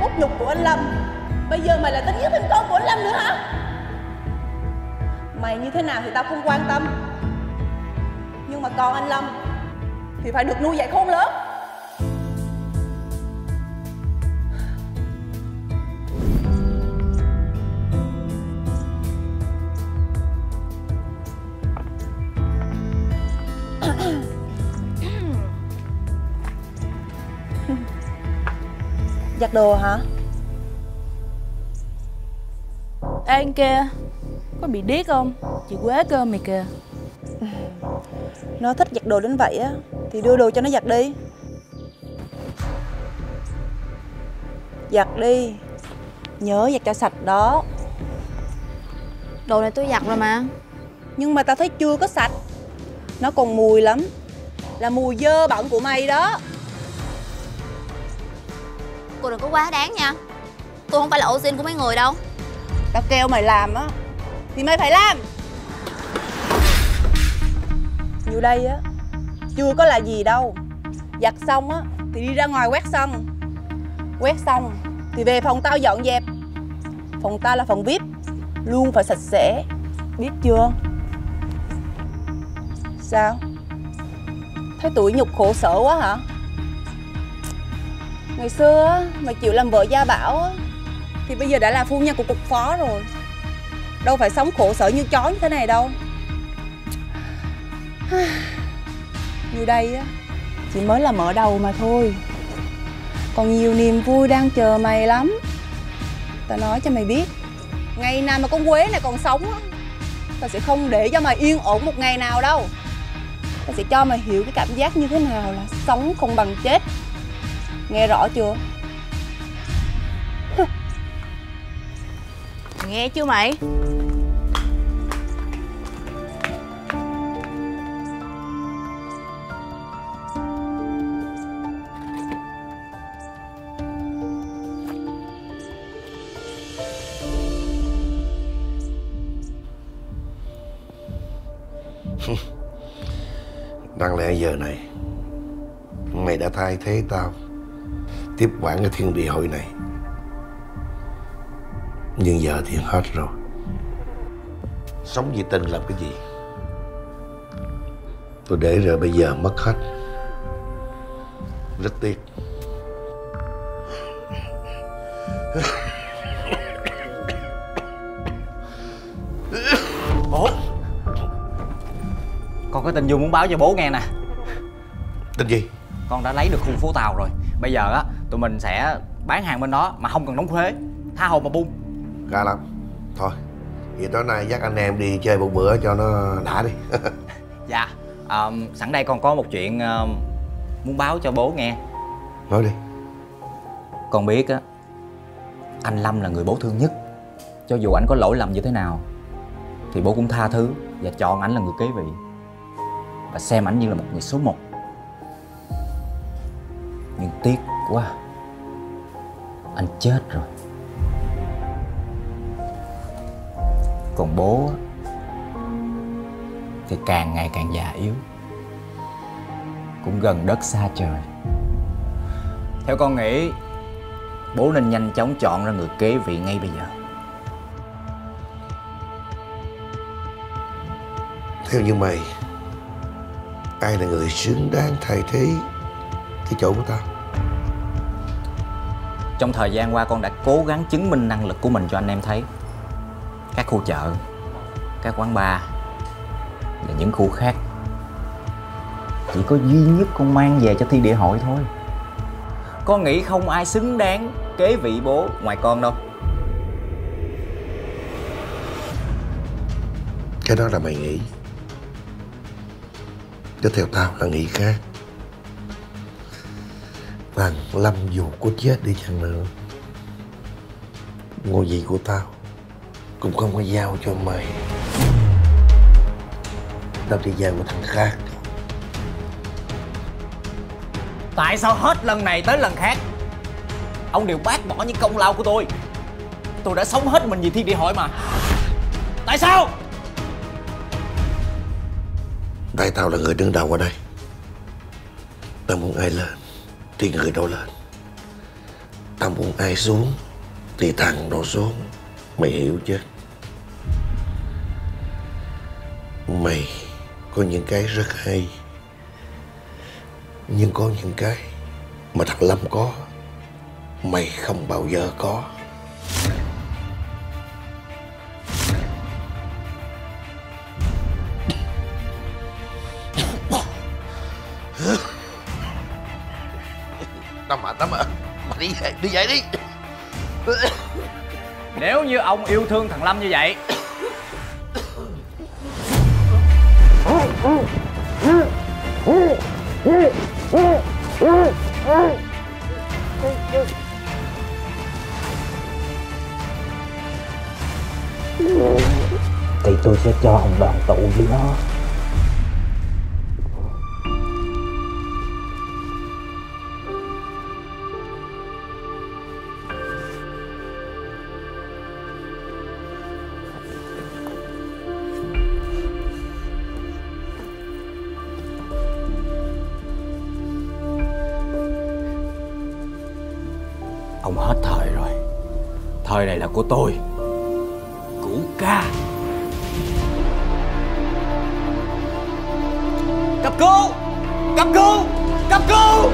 cốt nhục của anh Lâm. Bây giờ mày lại tính giết thêm con của anh Lâm nữa hả? Mày như thế nào thì tao không quan tâm, nhưng mà con anh Lâm thì phải được nuôi dạy khôn lớn. Giặt đồ hả? Ê anh kia, có bị điếc không? Chị quế cơm mày kìa. Nó thích giặt đồ đến vậy á thì đưa đồ cho nó giặt đi. Giặt đi, nhớ giặt cho sạch đó. Đồ này tôi giặt rồi mà. Nhưng mà tao thấy chưa có sạch, nó còn mùi lắm. Là mùi dơ bẩn của mày đó. Cô đừng có quá đáng nha. Tôi không phải là ô sin của mấy người đâu. Tao kêu mày làm á thì mày phải làm. Như đây á chưa có là gì đâu. Giặt xong á thì đi ra ngoài quét sân. Quét xong thì về phòng tao dọn dẹp. Phòng tao là phòng VIP, luôn phải sạch sẽ, biết chưa? Sao? Thấy tủi nhục khổ sở quá hả? Ngày xưa á, mày chịu làm vợ gia bảo á, thì bây giờ đã là phu nhân của cục phó rồi. Đâu phải sống khổ sở như chó như thế này đâu. Như đây á chỉ mới là mở đầu mà thôi. Còn nhiều niềm vui đang chờ mày lắm. Tao nói cho mày biết, ngày nào mà con Quế này còn sống á, tao sẽ không để cho mày yên ổn một ngày nào đâu. Tao sẽ cho mày hiểu cái cảm giác như thế nào là sống không bằng chết. Nghe rõ chưa? Nghe chưa mày? Đáng lẽ giờ này mày đã thay thế tao tiếp quản cái thiên địa hội này, nhưng giờ thì hết rồi. Sống vì tình làm cái gì? Tôi để rồi bây giờ mất hết, rất tiếc. Bố, con có tin vui muốn báo cho bố nghe nè. Tin gì? Con đã lấy được khu phố Tàu rồi. Bây giờ á, tụi mình sẽ bán hàng bên đó mà không cần đóng thuế, tha hồ mà buôn. Ra lắm. Thôi, vậy tối nay dắt anh em đi chơi một bữa cho nó đã đi. Dạ, sẵn đây con có một chuyện muốn báo cho bố nghe. Nói đi. Con biết á, anh Lâm là người bố thương nhất. Cho dù anh có lỗi lầm như thế nào thì bố cũng tha thứ và chọn anh là người kế vị, và xem ảnh như là một người số 1. Nhưng tiếc quá, anh chết rồi. Còn bố thì càng ngày càng già yếu, cũng gần đất xa trời. Theo con nghĩ, bố nên nhanh chóng chọn ra người kế vị ngay bây giờ. Theo như mày, ai là người xứng đáng thay thế cái chỗ của tao? Trong thời gian qua con đã cố gắng chứng minh năng lực của mình cho anh em thấy. Các khu chợ, các quán bar và những khu khác, chỉ có duy nhất con mang về cho thi địa hội thôi. Con nghĩ không ai xứng đáng kế vị bố ngoài con đâu. Cái đó là mày nghĩ, chứ theo tao là nghĩ khác. Thằng Lâm dù có chết đi chăng nữa, ngôi vị của tao cũng không có giao cho mày. Tao đi giao của thằng khác. Tại sao hết lần này tới lần khác ông đều bác bỏ những công lao của tôi? Tôi đã sống hết mình vì thiên địa hội mà. Tại sao? Tại tao là người đứng đầu ở đây. Tao muốn ai lên thì người đó lên. Tao muốn ai xuống thì thằng đó xuống. Mày hiểu chứ? Mày có những cái rất hay, nhưng có những cái mà thằng Lâm có mày không bao giờ có. Tao mệt lắm à. Mày đi về đi. Nếu như ông yêu thương thằng Lâm như vậy thì tôi sẽ cho ông đoàn tụ với nó. ông hết thời rồi. Thời này là của tôi, Cửu ca. Cấp cứu! Cấp cứu! Cấp cứu!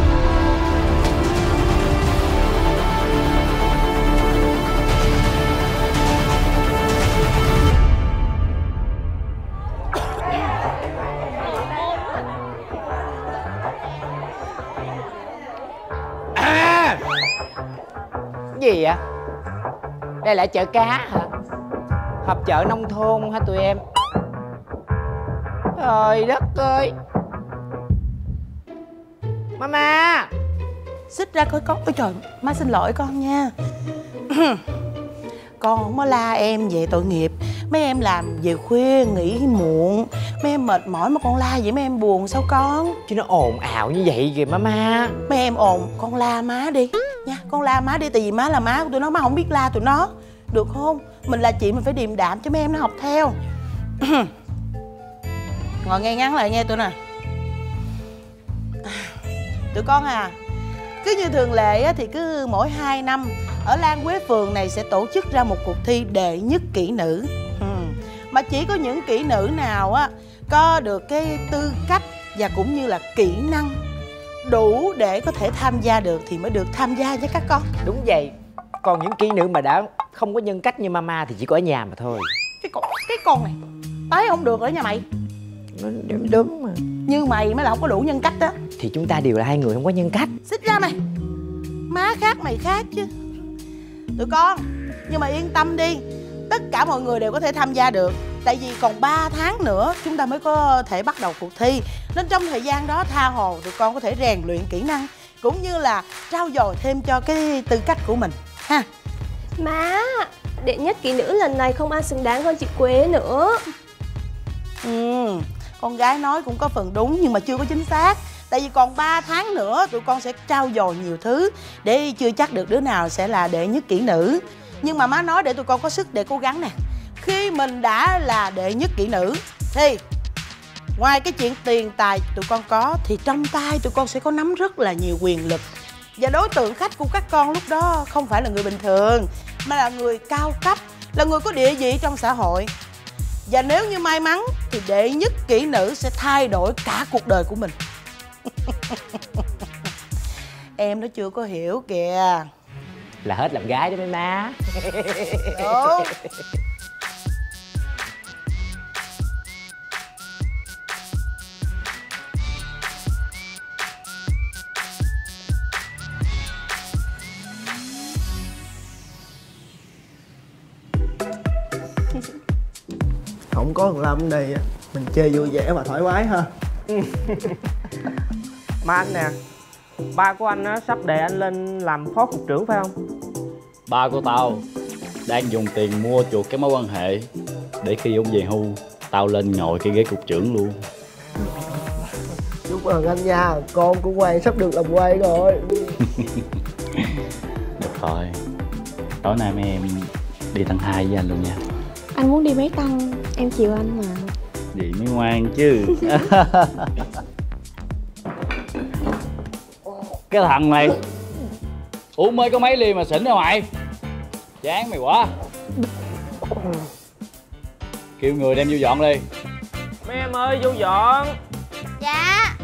Gì vậy? Đây là chợ cá hả? Họp chợ nông thôn hả tụi em? Trời đất ơi! Mama! Xích ra coi con. Ôi trời, má xin lỗi con nha. Con không có la em vậy tội nghiệp. Mấy em làm về khuya nghỉ muộn, mấy em mệt mỏi mà con la vậy mấy em buồn sao con? Chứ nó ồn ào như vậy kìa mama. Mấy em ồn, con la má đi nha. Con la má đi, tại vì má là má của tụi nó, má không biết la tụi nó. Được không? Mình là chị mình phải điềm đạm cho mấy em nó học theo. Ngồi ngay ngắn lại nghe tôi nè. Tụi con à, cứ như thường lệ á, thì cứ mỗi 2 năm ở Lan Quế Phường này sẽ tổ chức ra một cuộc thi đệ nhất kỹ nữ. Mà chỉ có những kỹ nữ nào á có được cái tư cách và cũng như là kỹ năng đủ để có thể tham gia được thì mới được tham gia với các con. Đúng vậy. Còn những kỹ nữ mà đã không có nhân cách như mama thì chỉ có ở nhà mà thôi. Cái con này tới không được rồi nha mày. Đúng mà. Như mày mới là không có đủ nhân cách đó. Thì chúng ta đều là hai người không có nhân cách. Xích ra mày. Má khác mày khác chứ. Tụi con, nhưng mà yên tâm đi, tất cả mọi người đều có thể tham gia được. Tại vì còn 3 tháng nữa chúng ta mới có thể bắt đầu cuộc thi. Nên trong thời gian đó tha hồ tụi con có thể rèn luyện kỹ năng cũng như là trau dồi thêm cho cái tư cách của mình ha. Má, đệ nhất kỹ nữ lần này không ai xứng đáng hơn chị Quế nữa. Con gái nói cũng có phần đúng nhưng mà chưa có chính xác. Tại vì còn 3 tháng nữa tụi con sẽ trau dồi nhiều thứ để chưa chắc được đứa nào sẽ là đệ nhất kỹ nữ. Nhưng mà má nói để tụi con có sức để cố gắng nè. Khi mình đã là đệ nhất kỹ nữ thì ngoài cái chuyện tiền tài tụi con có thì trong tay tụi con sẽ có nắm rất là nhiều quyền lực. Và đối tượng khách của các con lúc đó không phải là người bình thường mà là người cao cấp, là người có địa vị trong xã hội. Và nếu như may mắn thì đệ nhất kỹ nữ sẽ thay đổi cả cuộc đời của mình. Em nó chưa có hiểu kìa. Là hết làm gái đó mấy má. Đúng. Không có thằng Lâm ở đây mình chơi vui vẻ và thoải mái ha. Mà anh nè, ba của anh á, sắp đề anh lên làm phó cục trưởng phải không? Ba của tao đang dùng tiền mua chuộc cái mối quan hệ để khi ông về hưu tao lên ngồi cái ghế cục trưởng luôn. Chúc mừng anh nha, con của Quang sắp được làm quan rồi. Được rồi, tối nay mấy em đi tầng 2 với anh luôn nha. Anh muốn đi mấy tầng, em chiều anh mà. Vậy mới ngoan chứ. Cái thằng này Uống mới có mấy ly mà xỉn rồi mày. Chán mày quá. Kêu người đem vô dọn đi. Mấy em ơi vô dọn. Dạ.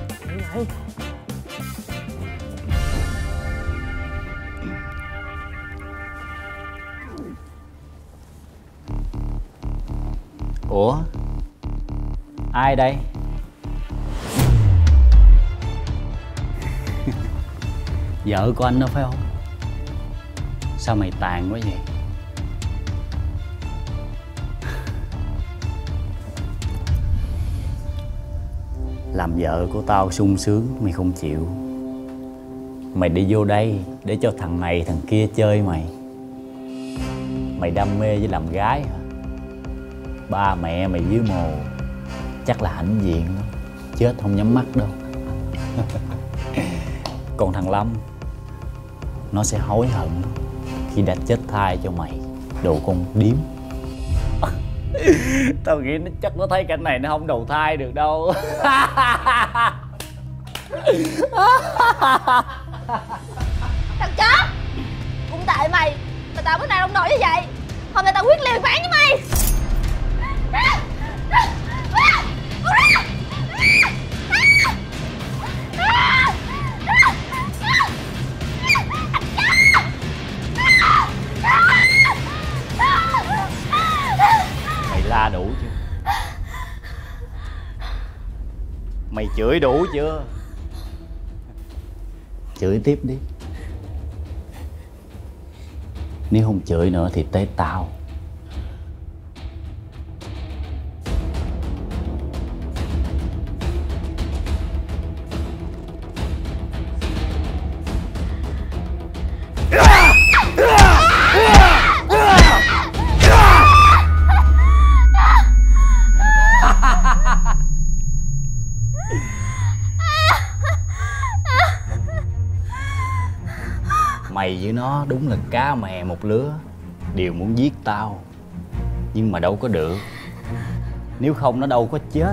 Ủa? Ai đây? Vợ của anh đó phải không? Sao mày tàn quá vậy? Làm vợ của tao sung sướng mày không chịu. Mày đi vô đây để cho thằng này thằng kia chơi mày. Mày đam mê với làm gái hả? Ba mẹ mày dưới mồ chắc là hãnh diện lắm, chết không nhắm mắt đâu. Còn thằng Lâm, nó sẽ hối hận khi đã chết thai cho mày, đồ con điếm. Tao nghĩ nó chắc nó thấy cảnh này nó không đầu thai được đâu. Thằng chó, cũng tại mày mà tao bữa nay ông nổi như vậy. Hôm nay tao quyết liều phán với mày. Mày la đủ chưa? Mày chửi đủ chưa? Chửi tiếp đi. Nếu không chửi nữa thì tới tao. Mày với nó đúng là cá mè một lứa, đều muốn giết tao. Nhưng mà đâu có được. Nếu không nó đâu có chết.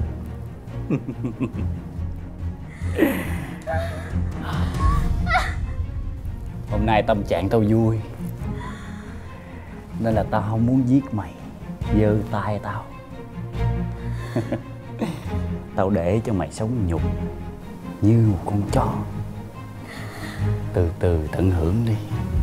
Hôm nay tâm trạng tao vui, nên là tao không muốn giết mày. Giơ tay tao. Tao để cho mày sống nhục như một con chó. Từ từ tận hưởng đi.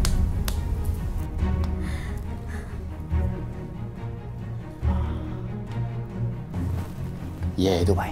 Về tụi mày.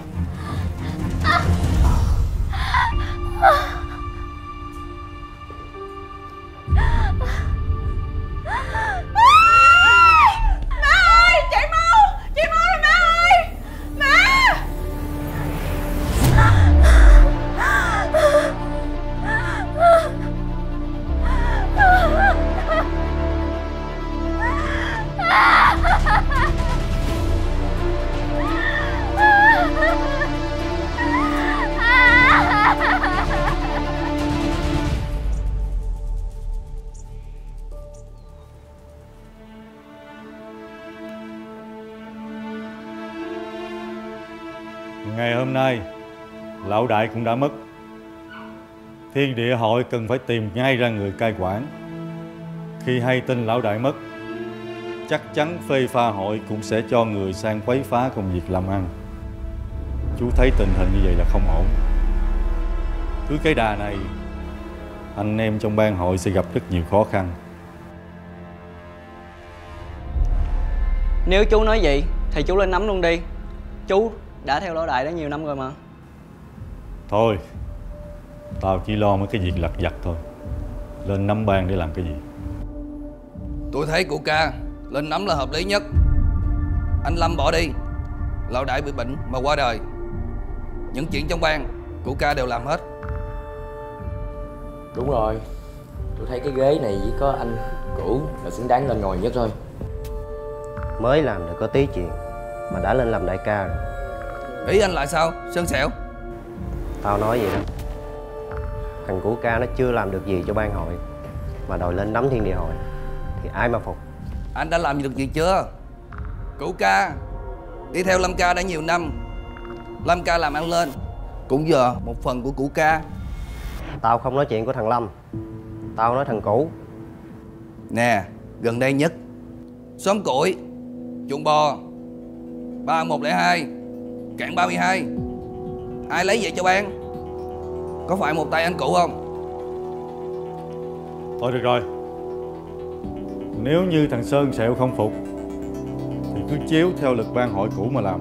Ngày hôm nay, lão đại cũng đã mất. Thiên địa hội cần phải tìm ngay ra người cai quản. Khi hay tin lão đại mất, chắc chắn phê pha hội cũng sẽ cho người sang quấy phá công việc làm ăn. Chú thấy tình hình như vậy là không ổn. Cứ cái đà này, anh em trong ban hội sẽ gặp rất nhiều khó khăn. Nếu chú nói vậy thì chú lên nắm luôn đi. Chú đã theo lão đại đó nhiều năm rồi mà. Thôi, tao chỉ lo mấy cái việc lặt vặt thôi. Lên nắm ban để làm cái gì? Tôi thấy cụ ca lên nắm là hợp lý nhất. Anh Lâm bỏ đi, lão đại bị bệnh mà qua đời. Những chuyện trong ban cụ ca đều làm hết. Đúng rồi, tôi thấy cái ghế này chỉ có anh Cửu là xứng đáng lên ngồi nhất thôi. Mới làm được có tí chuyện mà đã lên làm đại ca rồi. Ý anh lại sao? Sơn sẹo. Tao nói vậy đó. Thằng Cửu ca nó chưa làm được gì cho ban hội mà đòi lên nắm thiên địa hội thì ai mà phục. Anh đã làm được gì chưa? Cụ ca đi theo Lâm ca đã nhiều năm. Lâm ca làm ăn lên cũng giờ một phần của cụ ca. Tao không nói chuyện của thằng Lâm. Tao nói thằng cũ. Nè, gần đây nhất xóm Củi, Chuồng Bò, 3102, Cảng 32. Ai lấy về cho ban? Có phải một tay anh Cụ không? Thôi được rồi. Nếu như thằng Sơn Sẹo không phục thì cứ chiếu theo lực ban hội cũ mà làm.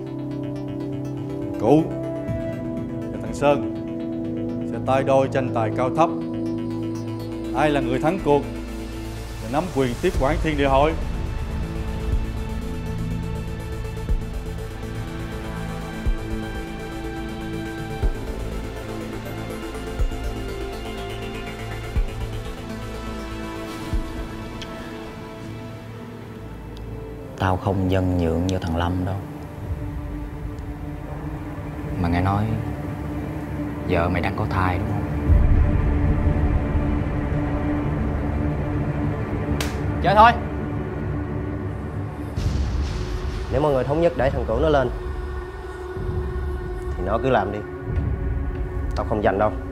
Cụ và thằng Sơn sẽ tay đôi tranh tài cao thấp. Ai là người thắng cuộc sẽ nắm quyền tiếp quản Thiên Địa Hội. Tao không dâng nhượng như thằng Lâm đâu. Mà nghe nói vợ mày đang có thai đúng không? Chơi thôi. Nếu mọi người thống nhất để thằng cũ nó lên thì nó cứ làm đi. Tao không giành đâu.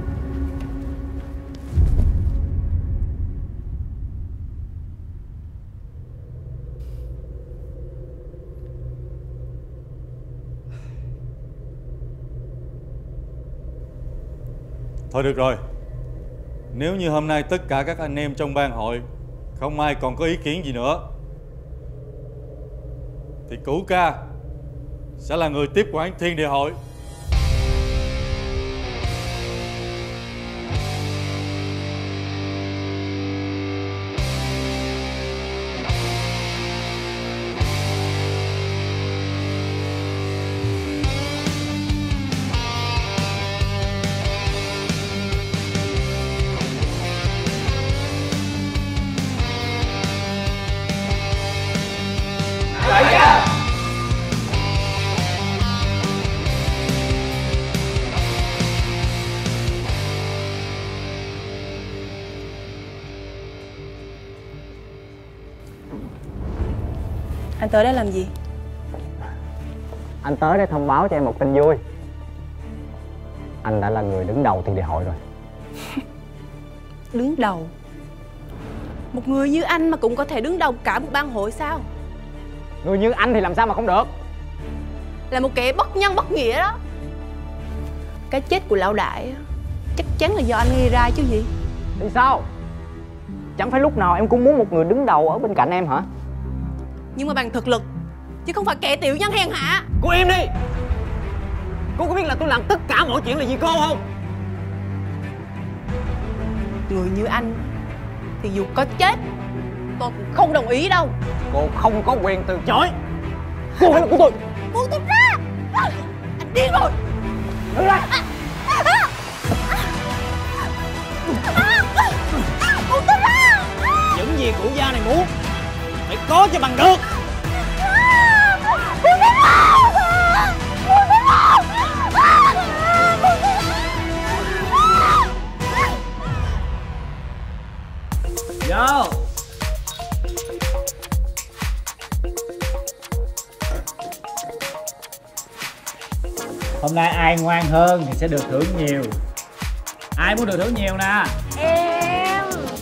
Thôi được rồi. Nếu như hôm nay tất cả các anh em trong ban hội không ai còn có ý kiến gì nữa thì Cũ Ca sẽ là người tiếp quản Thiên Địa Hội. Anh tới đây làm gì? Anh tới để thông báo cho em một tin vui. Anh đã là người đứng đầu Thiên Địa Hội rồi. Đứng đầu? Một người như anh mà cũng có thể đứng đầu cả một ban hội sao? Người như anh thì làm sao mà không được? Là một kẻ bất nhân bất nghĩa đó. Cái chết của lão đại chắc chắn là do anh gây ra chứ gì. Thì sao? Chẳng phải lúc nào em cũng muốn một người đứng đầu ở bên cạnh em hả? Nhưng mà bằng thực lực, chứ không phải kẻ tiểu nhân hèn hạ. Cô im đi. Cô có biết là tôi làm tất cả mọi chuyện là vì cô không? Người như anh thì dù có chết tôi cũng không đồng ý đâu. Cô không có quyền từ chối. Cô phải là của tôi. Buông tôi ra. Anh điên rồi. Đứng lại. Buông tôi ra. Những gì cụ gia này muốn phải có cho bằng được. Vô. Hôm nay ai ngoan hơn thì sẽ được thưởng nhiều. Ai muốn được thưởng nhiều nè? Em.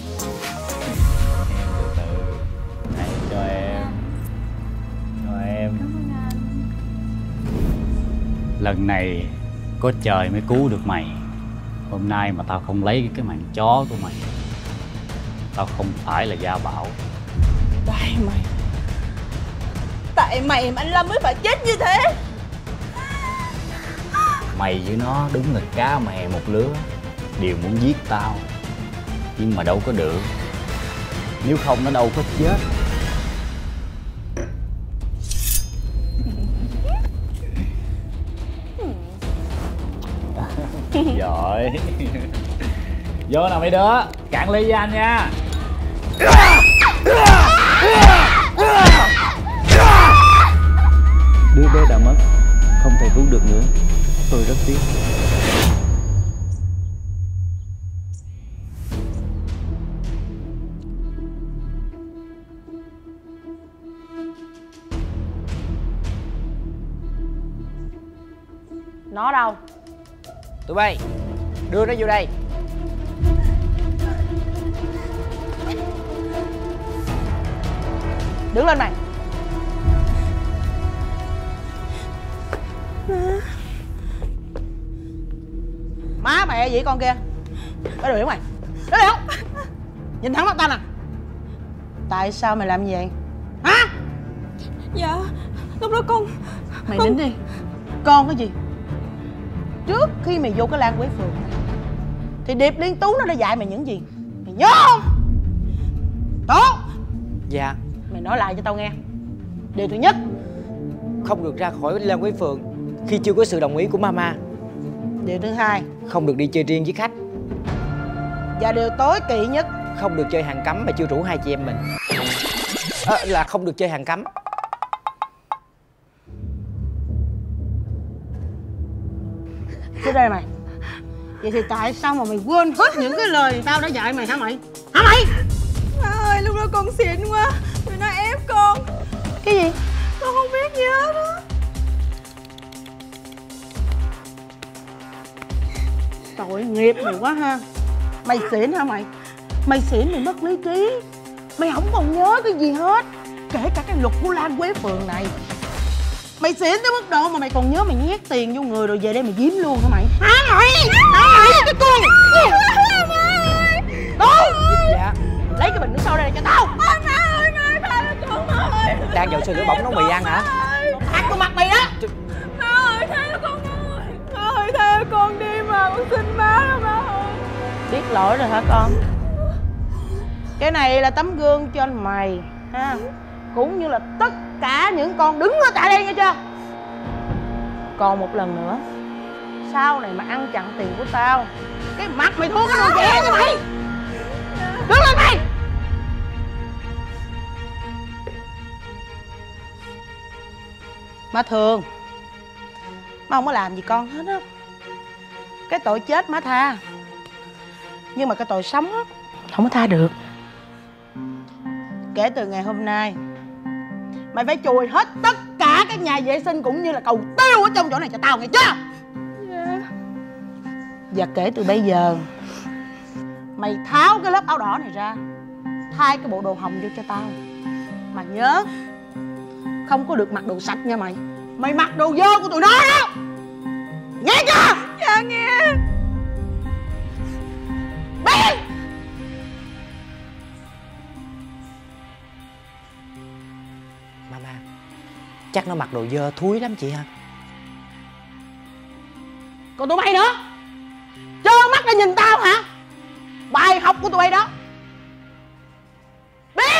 Từ từ. Này cho em. Cho em. Lần này có trời mới cứu được mày. Hôm nay mà tao không lấy cái màn chó của mày, tao không phải là Gia Bảo. Tại mày. Tại mày mà anh Lâm mới phải chết như thế. Mày với nó đúng là cá mè một lứa, đều muốn giết tao. Nhưng mà đâu có được. Nếu không nó đâu có chết. Giỏi. Vô nào mấy đứa, cạn ly với anh nha. Đứa bé đã mất, không thể cứu được nữa. Tôi rất tiếc. Nó đâu? Tụi bay đưa nó vô đây. Đứng lên mày. Má mẹ vậy con kia. Cái đồ mày. Đứng không? Nhìn thẳng mắt tao nè. Tại sao mày làm như vậy? Hả? Dạ, lúc đó con... Mày nín đi. Con cái gì? Trước khi mày vô cái Lan Quế Phường này thì Điệp Liên Tú nó đã dạy mày những gì? Mày nhớ không? Tốt. Dạ. Mày nói lại cho tao nghe. Điều thứ nhất, không được ra khỏi Lan Quế Phường khi chưa có sự đồng ý của mama. Điều thứ hai, không được đi chơi riêng với khách. Và điều tối kỵ nhất, không được chơi hàng cấm mà chưa rủ hai chị em mình. Là không được chơi hàng cấm. Tới đây mày. Vậy thì tại sao mà mày quên hết những cái lời tao đã dạy mày hả mày? Hả mày? Má ơi, lúc đó con xỉn quá, tụi nó ép con. Cái gì? Con không biết gì hết á. Tội nghiệp mày quá ha. Mày xỉn hả mày? Mày xỉn mày mất lý trí. Mày không còn nhớ cái gì hết, kể cả cái luật của Lan Quế Phường này. Mày xỉn tới mức độ mà mày còn nhớ mày nhét tiền vô người rồi về đây mày giếm luôn hả mày? Hả mày? Hả mày? Cái con. Đâu? Dạ. Lấy cái bình nước sôi đây cho tao. Má ơi, má tha cho con ơi. Đang dội sôi lửa bỏng nấu mì ăn hả? Ăn con mặt mày đó. Má ơi, tha cho con ơi. Má ơi, tha cho con đi mà, con xin má đó má ơi. Biết lỗi rồi hả con? Cái này là tấm gương cho anh mày ha, cũng như là tất cả những con đứng ở tại đây nghe chưa? Còn một lần nữa, sau này mà ăn chặn tiền của tao, cái mặt mày thua cái đồ trẻ như mày. Đứng lên mày. Má thường, má không có làm gì con hết á. Cái tội chết má tha, nhưng mà cái tội sống á không có tha được. Kể từ ngày hôm nay, mày phải chùi hết tất cả các nhà vệ sinh cũng như là cầu tiêu ở trong chỗ này cho tao nghe chưa? Dạ. Và kể từ bây giờ, mày tháo cái lớp áo đỏ này ra, thay cái bộ đồ hồng vô cho tao. Mà nhớ, không có được mặc đồ sạch nha mày. Mày mặc đồ dơ của tụi nó đó. Nghe chưa? Dạ nghe. Đi. Mama, chắc nó mặc đồ dơ thúi lắm chị hả? Còn tụi bay nữa, trơ mắt ra nhìn tao hả? Bài học của tụi bay đó. Biết.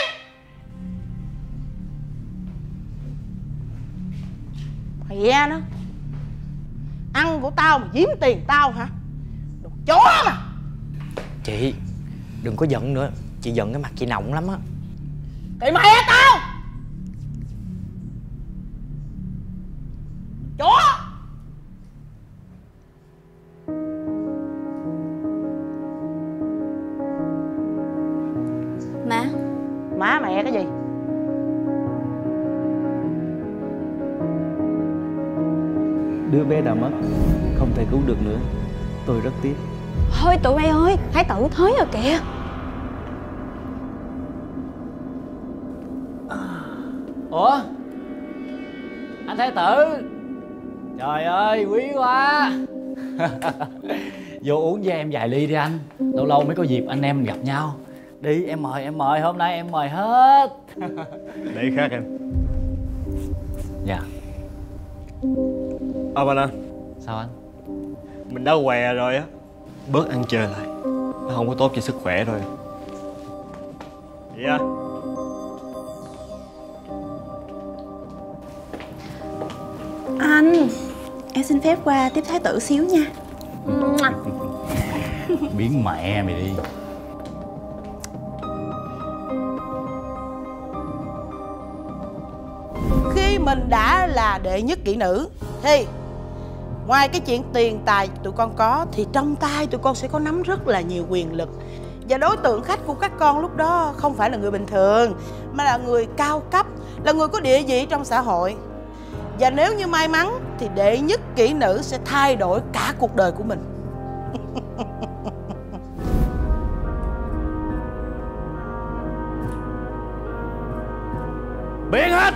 Mày nghe nó, ăn của tao mà giếm tiền tao hả? Đồ chó mà. Chị, đừng có giận nữa. Chị giận cái mặt chị nọng lắm á. Kệ mày á tao. Chó. Má. Má mẹ cái gì? Đứa bé đã mất, không thể cứu được nữa. Tôi rất tiếc. Thôi tụi bay ơi, Thái tử tới rồi kìa. Ủa? Anh Thái tử. Trời ơi, quý quá. Vô uống với em vài ly đi anh. Lâu lâu mới có dịp anh em mình gặp nhau. Đi, em mời, hôm nay em mời hết. Để khác em. Dạ. Anh anh. Sao anh? Mình đã què rồi á, bớt ăn chơi lại, nó không có tốt cho sức khỏe rồi. Vậy á. Anh, em xin phép qua tiếp Thái tử xíu nha. Biến mẹ mày đi. Khi mình đã là đệ nhất kỹ nữ thì ngoài cái chuyện tiền tài tụi con có, thì trong tay tụi con sẽ có nắm rất là nhiều quyền lực. Và đối tượng khách của các con lúc đó không phải là người bình thường, mà là người cao cấp, là người có địa vị trong xã hội. Và nếu như may mắn thì đệ nhất kỹ nữ sẽ thay đổi cả cuộc đời của mình. biến hết.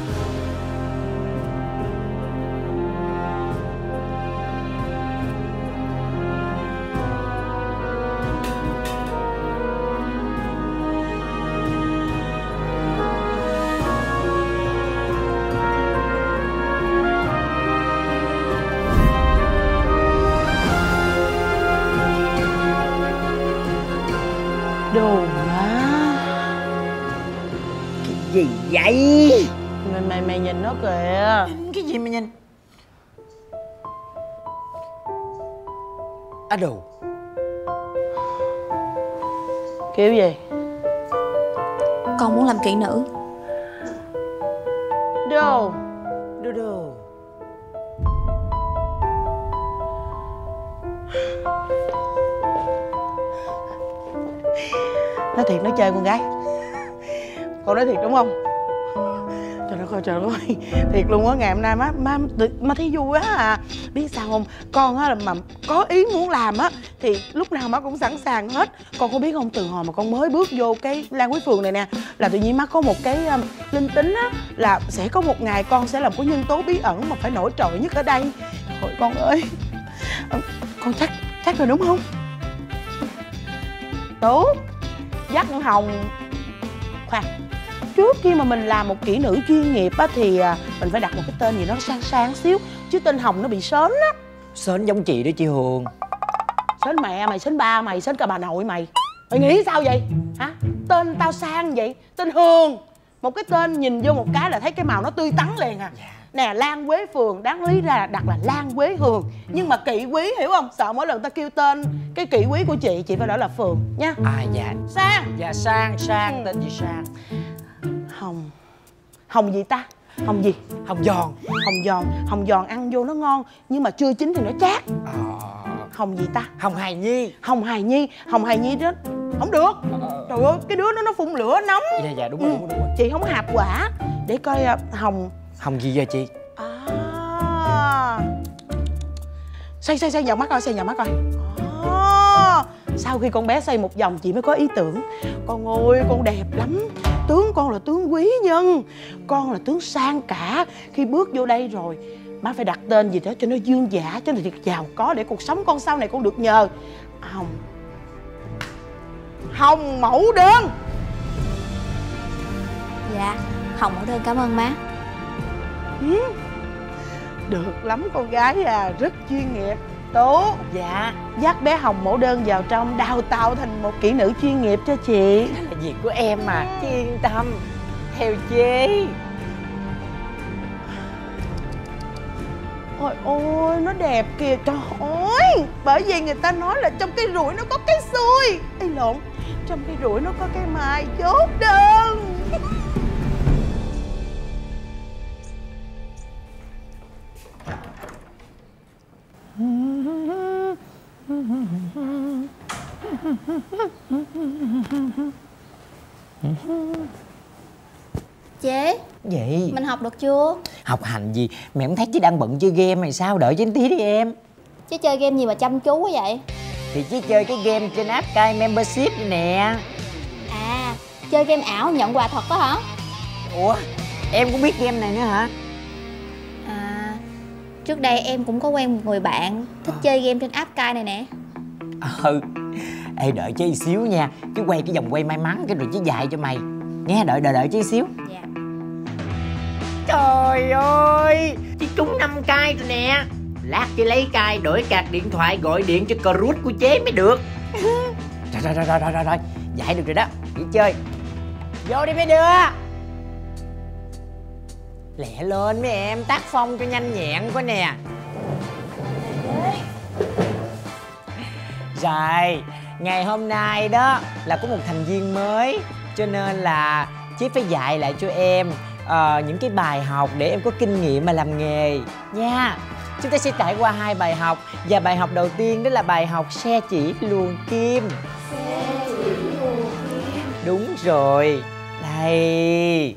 Đồ má. Cái gì vậy? Mày nhìn nó kìa. Cái gì mà nhìn? À đồ. Kiểu gì? Con muốn làm kỹ nữ. Đồ. Đồ. Nói thiệt nó chơi con gái. Con nói thiệt đúng không? Trời đất ơi, trời ơi, thiệt luôn á. Ngày hôm nay má thấy vui á à. Biết sao không? Con á mà có ý muốn làm á thì lúc nào má cũng sẵn sàng hết. Con có biết không, từ hồi mà con mới bước vô cái Lan Quý Phường này nè, là tự nhiên má có một cái linh tính á, là sẽ có một ngày con sẽ làm có nhân tố bí ẩn mà phải nổi trội nhất ở đây. Thôi con ơi, con chắc rồi đúng không? Tú, dắt con Hồng. Khoan, trước khi mà mình làm một kỹ nữ chuyên nghiệp á thì mình phải đặt một cái tên gì nó sang sang xíu, chứ tên Hồng nó bị sến á. Sến giống chị đó chị Hường. Sến mẹ mày, sến ba mày, sến cả bà nội mày. Mày nghĩ sao vậy hả? Tên tao sang vậy, tên Hường, một cái tên nhìn vô một cái là thấy cái màu nó tươi tắn liền à. Nè, Lan Quế Phường đáng lý ra đặt là Lan Quế Hường, nhưng mà kỵ quý hiểu không? Sợ mỗi lần ta kêu tên cái kỵ quý của chị phải nói là Phường nha. À dạ. Sang. Dạ sang. Tên gì Sang? Hồng gì ta? Hồng gì? Hồng giòn. Hồng giòn ăn vô nó ngon, nhưng mà chưa chín thì nó chát. Hồng gì ta? Hồng Hài Nhi. Hồng Hài Nhi đó không được. Trời ơi, cái đứa nó phun lửa nóng. Dạ đúng rồi. Chị không hạp quả. Để coi Hồng gì vậy chị? Xoay vòng mắt coi, sau khi con bé xoay một vòng chị mới có ý tưởng. Con ơi, con đẹp lắm. Tướng con là tướng quý nhân, con là tướng sang cả. Khi bước vô đây rồi, má phải đặt tên gì đó cho nó dương dã, cho nó thật giàu có, để cuộc sống con sau này con được nhờ. Hồng Mẫu Đơn. Dạ, Hồng Mẫu Đơn cảm ơn má. Được lắm con gái à, rất chuyên nghiệp. Tú. Dạ. Dắt bé Hồng Mẫu Đơn vào trong, đào tạo thành một kỹ nữ chuyên nghiệp cho chị. Đó là việc của em mà, chị yên tâm. Theo chị. Ôi ôi, nó đẹp kìa, trời ơi. Bởi vì người ta nói là trong cây rủi nó có cái xui. Ê lộn, trong cây rủi nó có cái mai chốt đơn. Chế. Gì? Mình học được chưa? Học hành gì? Mẹ không thấy chị đang bận chơi game hay sao? Đợi trên tí đi em. Chế chơi game gì mà chăm chú quá vậy? Thì chị chơi cái game trên app Sky Membership này nè. À, chơi game ảo nhận quà thật đó hả? Ủa, em cũng biết game này nữa hả? À, trước đây em cũng có quen một người bạn thích chơi game trên app Sky này nè. Ê, đợi chứ xíu nha. Chứ quay cái vòng quay may mắn cái rồi chứ dạy cho mày. Nghe, đợi chứ xíu. Dạ. Trời ơi, chị trúng 5 cay rồi nè. Lát chị lấy cay đổi card điện thoại gọi điện cho crush của chế mới được. Rồi, dạy được rồi đó. Đi chơi. Vô đi mấy đứa. Lẹ lên mấy em, tác phong cho nhanh nhẹn quá nè. Rồi, ngày hôm nay đó là có một thành viên mới, cho nên là Chí phải dạy lại cho em những cái bài học để em có kinh nghiệm mà làm nghề nha. Chúng ta sẽ trải qua 2 bài học. Và bài học đầu tiên đó là bài học xe chỉ luồn kim. Xe chỉ luồn kim. Đúng rồi. Đây.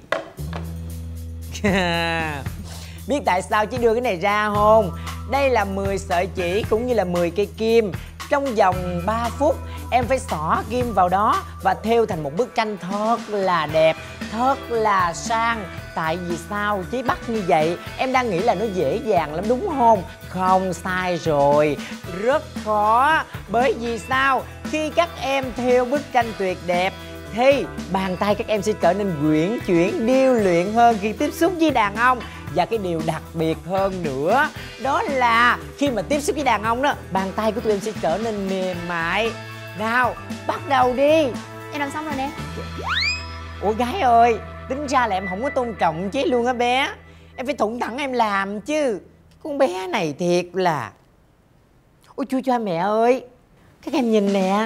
Biết tại sao Chí đưa cái này ra không? Đây là 10 sợi chỉ cũng như là 10 cây kim. Trong vòng 3 phút em phải xỏ kim vào đó và thêu thành một bức tranh thật là đẹp, thật là sang, Tại vì sao chế bắt như vậy? Em đang nghĩ là nó dễ dàng lắm đúng không? Không, sai rồi. Rất khó. Bởi vì sao? Khi các em theo bức tranh tuyệt đẹp thì bàn tay các em sẽ trở nên uyển chuyển, điêu luyện hơn khi tiếp xúc với đàn ông. Và cái điều đặc biệt hơn nữa đó là khi mà tiếp xúc với đàn ông đó, bàn tay của tụi em sẽ trở nên mềm mại. Nào, bắt đầu đi. Em làm xong rồi nè. Ủa gái ơi, tính ra là em không có tôn trọng chế luôn á bé. Em phải thủng thẳng em làm chứ. Con bé này thiệt là... Ôi chú cha mẹ ơi, các em nhìn nè.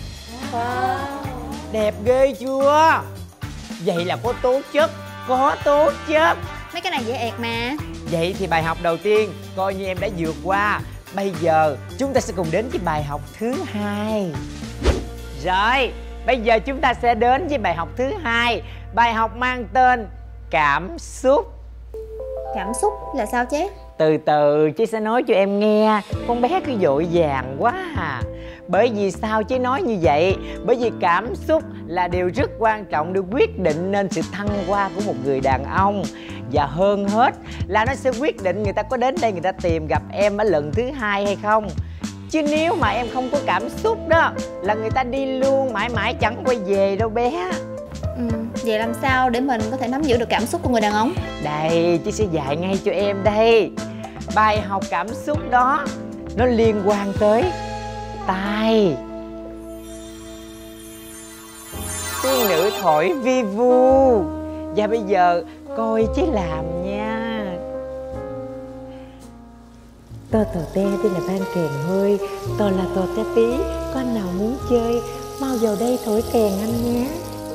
Đẹp ghê chưa? Vậy là có tố chất, có tố chất. Mấy cái này dễ ẹt mà. Vậy thì bài học đầu tiên coi như em đã vượt qua. Bây giờ chúng ta sẽ cùng đến với bài học thứ hai. Rồi, bây giờ chúng ta sẽ đến với bài học thứ hai. Bài học mang tên cảm xúc. Cảm xúc là sao chế? Từ từ chị sẽ nói cho em nghe. Con bé cứ vội vàng quá à. Bởi vì sao chị nói như vậy? Bởi vì cảm xúc là điều rất quan trọng để quyết định nên sự thăng hoa của một người đàn ông. Và hơn hết là nó sẽ quyết định người ta có đến đây người ta tìm gặp em ở lần thứ hai hay không. Chứ nếu mà em không có cảm xúc đó là người ta đi luôn, mãi mãi chẳng quay về đâu bé. Vậy làm sao để mình có thể nắm giữ được cảm xúc của người đàn ông? Đây, chị sẽ dạy ngay cho em đây. Bài học cảm xúc đó nó liên quan tới tai. Tiên nữ thổi vi vu. Và bây giờ coi chứ làm nha. To tò te đây là ban kèn hơi. To là to te tí. Có anh nào muốn chơi mau vào đây thổi kèn anh nhé.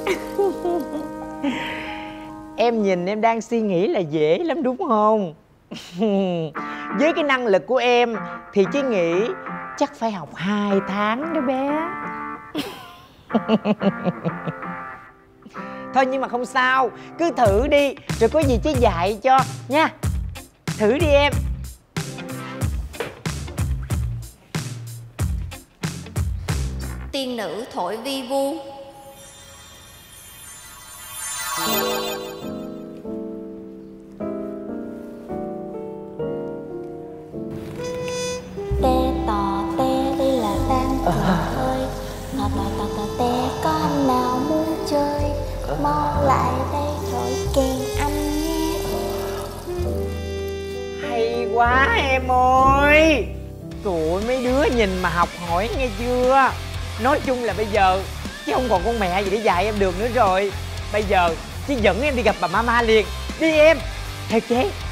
Em nhìn em đang suy nghĩ là dễ lắm đúng không? Với cái năng lực của em thì chị nghĩ chắc phải học 2 tháng đó bé. Thôi nhưng mà không sao, cứ thử đi rồi có gì chị dạy cho nha. Thử đi em. Tiên nữ thổi vi vu. Te tò te đây là đang ơi. Tò tò tò tò te có anh nào muốn chơi mau lại đây thổi kèn anh nhé. Hay quá em ơi. Tụi mấy đứa nhìn mà học hỏi nghe chưa. Nói chung là bây giờ chứ không còn con mẹ gì để dạy em được nữa rồi. Bây giờ chị dẫn em đi gặp bà mama liền. Đi em. Theo chế.